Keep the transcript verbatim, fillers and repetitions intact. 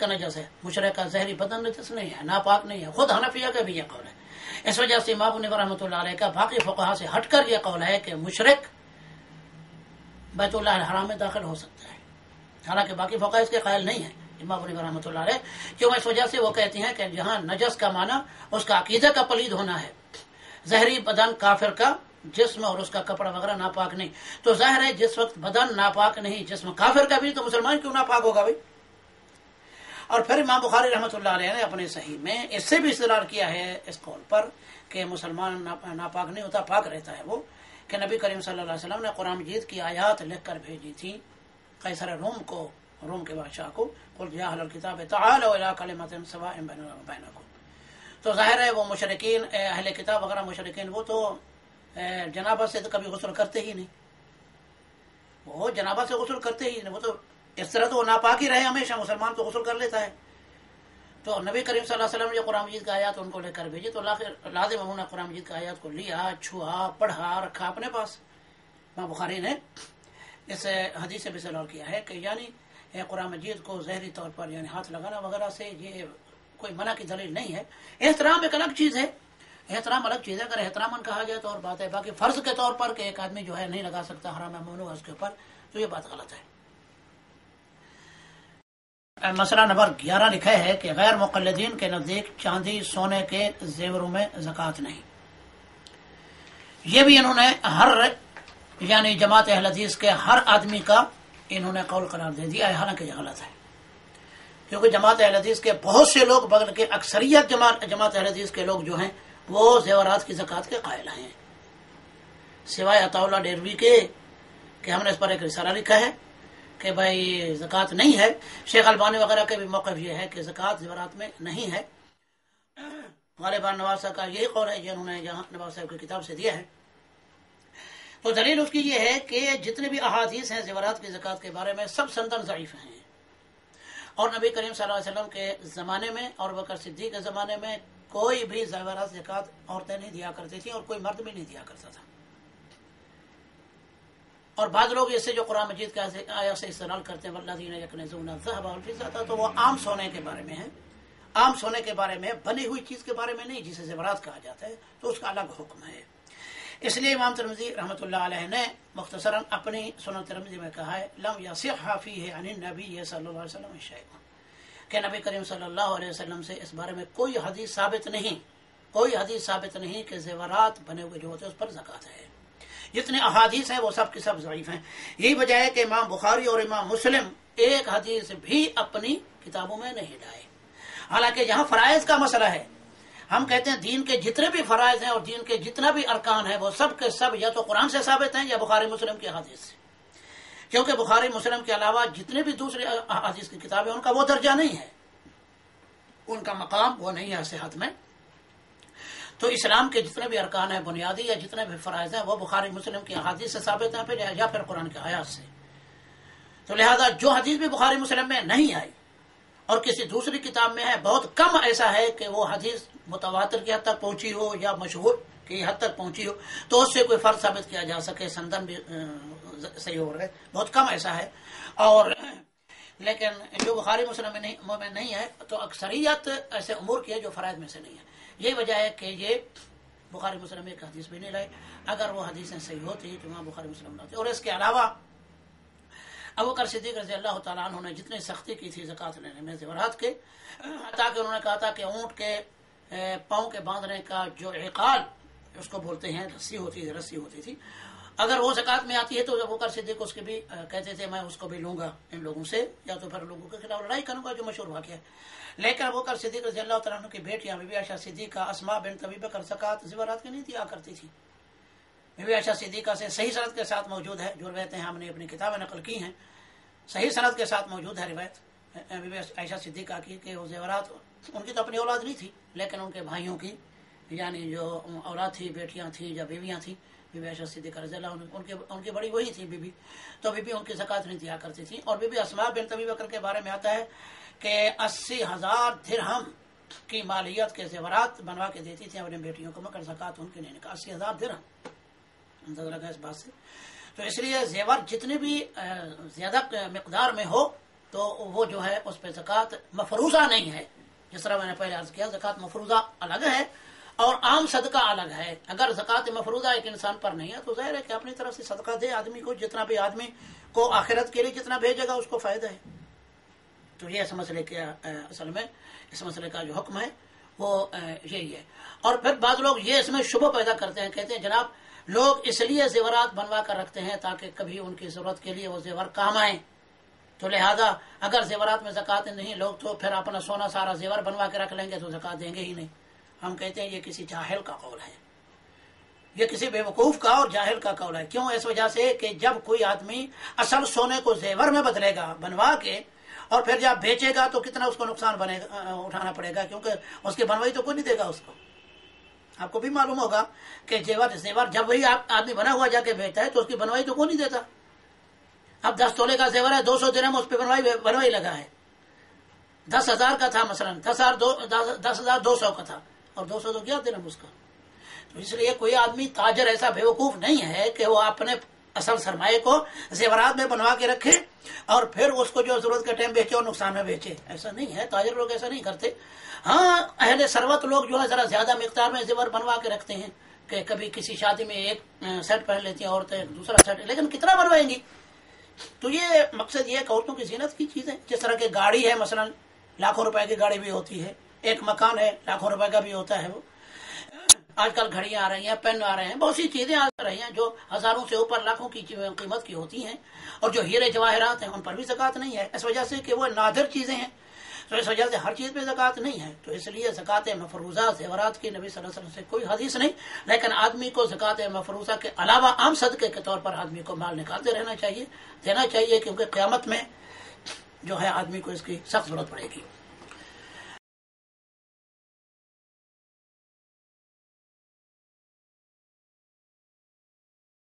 کا نجس ہے، مشرک کا زہری بدن نجس نہیں ہے، ناپاک نہیں ہے. خود حنفیہ کا بھی یہ قول ہے. اس وجہ سے امام ابو رحمۃ اللہ علیہ کا باقی فقہا سے ہٹ کر یہ قول ہے کہ مشرک بیت اللہ الحرام میں داخل ہو سکتا ہے، حالانکہ باقی فقہا اس کے قائل نہیں ہیں. امام ابو رحمۃ اللہ علیہ کیوں اس وجہ سے وہ کہتے ہیں کہ جہاں نجس کا معنی اس کا عقیدہ کا پلید ہونا ہے، زہری بدن کافر کا جسم اور اس کا کپڑا وغیرہ ناپاک نہیں. تو ظاہر ہے جس وقت بدن ناپاک نہیں، جسم کافر کا بھی، تو مسلمان کیوں ناپاک ہوگا بھائی؟ اور پھر امام بخاری رحمۃ اللہ علیہ نے اپنے صحیح میں اس سے بھی استدلال کیا ہے اس قول پر کہ مسلمان ناپاک نہیں ہوتا، پاک رہتا ہے وہ، کہ نبی کریم صلی اللہ علیہ وسلم نے قرآن مجید کی آیات لکھ کر بھیجی تھی قیصر روم کو، روم کے بادشاہ کو، قل یا اہل الکتاب تعالوا الی کلمۃ سواء بیننا وبینکم. تو ظاہر ہے وہ مشرکین اہل کتاب وغیرہ مشرکین وہ تو جنابت سے تو کبھی غسل کرتے ہی نہیں، وہ جنابت سے غسل کرتے ہی نہیں، وہ تو اس طرح تو وہ ناپاک ہی رہے ہمیشہ. مسلمان تو غسل کر لیتا ہے. تو نبی کریم صلی اللہ علیہ وسلم نے جو قرآن مجید کا آیات ان کو لے کر بھیجی تو لازم انہوں نے قرآن مجید کا آیات کو لیا، چھوا، پڑھا، رکھا اپنے پاس. امام بخاری نے اس حدیث سے بھی استدلال کیا ہے کہ یعنی قرآن مجید کو ظاہری طور پر یعنی ہاتھ لگانا وغیرہ سے یہ کوئی منع کی دلیل نہیں ہے. احترام ایک الگ چیز ہے، احترام الگ چیز ہے. اگر احترام کہا جائے تو اور بات ہے، باقی فرض کے طور پر کہ ایک آدمی جو ہے نہیں لگا سکتا، حرام ہے ممنوع اس کے اوپر، تو یہ بات غلط ہے. مسئلہ نمبر گیارہ لکھا ہے کہ غیر مقلدین کے نزدیک چاندی سونے کے زیوروں میں زکوٰۃ نہیں. یہ بھی انہوں نے ہر یعنی جماعت اہل حدیث کے ہر آدمی کا انہوں نے قول قرار دے دیا ہے، حالانکہ یہ غلط ہے. کیونکہ جماعت اہل حدیث کے بہت سے لوگ بلکہ اکثریت جماعت جماعت اہل حدیث کے لوگ جو ہیں وہ زیورات کی زکوٰۃ کے قائل ہیں، سوائے عطا اللہ ڈیروی کے کہ ہم نے اس پر ایک رسالہ لکھا ہے کہ بھائی زکوٰۃ نہیں ہے. شیخ البانی وغیرہ کے بھی موقف یہ ہے کہ زکوٰۃ زیورات میں نہیں ہے. غالباً نواز صاحب کا یہی قول ہے جنہوں نے یہاں نواز صاحب کی کتاب سے دیا ہے. تو دلیل اس کی یہ ہے کہ جتنے بھی احادیث ہیں زیورات کی زکوٰۃ کے بارے میں سب سندن ضعیف ہیں. اور نبی کریم صلی اللہ علیہ وسلم کے زمانے میں اور بکر صدیق کے زمانے میں کوئی بھی زیورات زکوٰۃ عورتیں نہیں دیا کرتی تھیں اور کوئی مرد بھی نہیں دیا کرتا تھا. اور بعض لوگ اس سے جو قرآن مجید کا آیات سے استدلال کرتے ہیں والذین یکنزون الذهب والفضة، تو وہ عام سونے کے بارے میں ہے، عام سونے کے بارے میں، بنی ہوئی چیز کے بارے میں نہیں جسے زیورات کہا جاتا ہے، تو اس کا الگ حکم ہے. اس لیے امام ترمذی رحمۃ اللہ علیہ نے مختصراً اپنی سنن ترمذی میں کہا ہے لم یصح فیہ عن النبی صلی اللہ علیہ وسلم شیء، کہ نبی کریم صلی اللہ علیہ وسلم سے اس بارے میں کوئی حدیث ثابت نہیں، کوئی حدیث ثابت نہیں کہ زیورات بنے ہوئے جو ہوتے ہیں اس پر زکوٰۃ ہے. جتنے احادیث ہیں وہ سب کے سب ضعیف ہیں. یہی وجہ ہے کہ امام بخاری اور امام مسلم ایک حدیث بھی اپنی کتابوں میں نہیں لائے. حالانکہ یہاں فرائض کا مسئلہ ہے، ہم کہتے ہیں دین کے جتنے بھی فرائض ہیں اور دین کے جتنا بھی ارکان ہے وہ سب کے سب یا تو قرآن سے ثابت ہیں یا بخاری مسلم کی حدیث سے. کیونکہ بخاری مسلم کے علاوہ جتنے بھی دوسرے حدیث کی کتابیں ان کا وہ درجہ نہیں ہے، ان کا مقام وہ نہیں ہے صحت میں. تو اسلام کے جتنے بھی ارکان ہیں بنیادی یا جتنے بھی فرائض ہیں وہ بخاری مسلم کی حدیث سے ثابت ہیں پھر یا پھر قرآن کے آیات سے. تو لہذا جو حدیث بھی بخاری مسلم میں نہیں آئی اور کسی دوسری کتاب میں ہے، بہت کم ایسا ہے کہ وہ حدیث متواتر کی حد تک پہنچی ہو یا مشہور کی حد تک پہنچی ہو تو اس سے کوئی فرق ثابت کیا جا سکے، سندن بھی صحیح ہو رہا ہے، بہت کم ایسا ہے. اور لیکن جو بخاری مسلم میں نہیں میں نہیں ہے تو اکثریت ایسے امور کی ہے جو فرائض میں سے نہیں ہے. یہی وجہ ہے کہ یہ بخاری مسلم ایک حدیث بھی نہیں لائے. اگر وہ حدیثیں صحیح ہوتی تو وہاں بخاری مسلم لاتے. اور اس کے علاوہ ابوبکر صدیق رضی اللہ تعالیٰ عنہ نے جتنی سختی کی تھی زکوٰۃ لینے میں زیورات کے، حتیٰ کہ انہوں نے کہا تھا کہ اونٹ کے پاؤں کے باندھنے کا جو عقال اس کو بولتے ہیں، رسی ہوتی تھی رسی ہوتی تھی اگر وہ زکوٰۃ میں آتی ہے تو ابوبکر صدیق اس کے بھی کہتے تھے میں اس کو بھی لوں گا ان لوگوں سے، یا تو پھر لوگوں کے خلاف لڑائی کروں گا، جو مشہور واقعہ ہے. لیکن ابوبکر صدیق رضی اللہ تعالیٰ عنہ کی بیٹیاں بی بی عائشہ صدیقہ، اسماء بنت ابی بکر زکوٰۃ زیورات کی نہیں دیا کرتی تھی. بی بی عائشہ صدیقہ سے صحیح سند کے ساتھ موجود ہے، جو روایتیں ہم نے اپنی کتابیں نقل کی ہیں، صحیح سند کے ساتھ موجود ہے روایت بی بی عائشہ صدیقہ کی کہ وہ زیورات ان کی تو اپنی اولاد نہیں تھی لیکن ان کے بھائیوں کی یعنی جو اولاد تھی، بیٹیاں تھیں یا بیویاں تھیں، بی بی عائشہ صدیقہ رضی اللہ عنہ ان کے ان کی بڑی وہی تھی بی بی، تو بی بی ان کی زکوٰۃ نہیں دیا کرتی تھی. اور بی بی اسماء بنت ابی بکر کے بارے میں آتا ہے کہ اسی ہزار درہم کی مالیت کے زیورات بنوا کے دیتی تھی اپنی بیٹیوں کو، مگر زکوٰۃ ان کی نہیں نکلا. اسی ہزار درہم اندازہ لگا اس بات سے. تو اس لیے زیور جتنے بھی زیادہ مقدار میں ہو تو وہ جو ہے اس پہ زکوٰۃ مفروضہ نہیں ہے. جس طرح میں نے پہلے عرض کیا زکوٰۃ مفروضہ الگ ہے اور عام صدقہ الگ ہے. اگر زکوٰۃ مفروضہ ایک انسان پر نہیں ہے تو ظاہر ہے کہ اپنی طرف سے صدقہ دے آدمی کو, جتنا بھی آدمی کو آخرت کے لیے جتنا بھیجے گا اس کو فائدہ ہے. تو یہ اس مسئلے کے اصل میں اس مسئلے کا جو حکم ہے وہ یہی ہے. اور پھر بعض لوگ یہ اس میں شبہ پیدا کرتے ہیں, کہتے ہیں جناب لوگ اس لیے زیورات بنوا کر رکھتے ہیں تاکہ کبھی ان کی ضرورت کے لیے وہ زیور کام آئیں, تو لہذا اگر زیورات میں زکوٰۃ نہیں لوگ تو پھر اپنا سونا سارا زیور بنوا کے رکھ لیں گے تو زکوٰۃ دیں گے ہی نہیں. ہم کہتے ہیں یہ کسی جاہل کا قول ہے, یہ کسی بے وقوف کا اور جاہل کا قول ہے. کیوں؟ اس وجہ سے کہ جب کوئی آدمی اصل سونے کو زیور میں بدلے گا بنوا کے اور پھر جب بیچے گا تو کتنا اس کو نقصان بنے گا اٹھانا پڑے گا, کیونکہ اس کی بنوائی تو کوئی نہیں دے گا اس کو. آپ کو بھی معلوم ہوگا کہ زیور زیور جب وہی آدمی بنا ہوا جا کے بیچتا ہے تو اس کی بنوائی تو کوئی نہیں دیتا. اب دس تولے کا زیور ہے, دو سو درہم اس پہ بنوائی بنوائی لگا ہے. دس ہزار کا تھا مثلا, دس ہزار دو دس ہزار دو سو کا تھا اور دو سو تو کیا درہم اس کا. تو اس لیے کوئی آدمی تاجر ایسا بیوقوف نہیں ہے کہ وہ اپنے اصل سرمایے کو زیورات میں بنوا کے رکھے اور پھر اس کو جو ضرورت کے ٹائم بیچے اور نقصان میں بیچے. ایسا نہیں ہے, تاجر لوگ ایسا نہیں کرتے. ہاں اہل ثروت لوگ جو ہے ذرا زیادہ مقدار میں زیور بنوا کے رکھتے ہیں کہ کبھی کسی شادی میں ایک سیٹ پہن لیتی ہیں عورتیں, دوسرا سیٹ, لیکن کتنا بنوائیں گی. تو یہ مقصد یہ ہے کہ عورتوں کی زینت کی چیزیں, جس طرح کی گاڑی ہے مثلا لاکھوں روپے کی گاڑی بھی ہوتی ہے, ایک مکان ہے لاکھوں روپے کا بھی ہوتا ہے. وہ آج کل گھڑیاں آ رہی ہیں, پین آ رہے ہیں, بہت سی چیزیں آ رہی ہیں جو ہزاروں سے اوپر لاکھوں کی قیمت کی ہوتی ہیں, اور جو ہیرے جواہرات ہیں ان پر بھی زکوٰۃ نہیں ہے اس وجہ سے کہ وہ نادر چیزیں ہیں. تو اس وجہ سے ہر چیز پہ زکوٰۃ نہیں ہے. تو اس لیے زکوٰۃ مفروضہ زیورات کی نبی صلی اللہ علیہ وسلم سے کوئی حدیث نہیں, لیکن آدمی کو زکوٰۃ مفروضہ کے علاوہ عام صدقے کے طور پر آدمی کو مال نکالتے رہنا چاہیے, دینا چاہیے, کیونکہ قیامت میں جو ہے آدمی کو اس کی سخت ضرورت پڑے گی.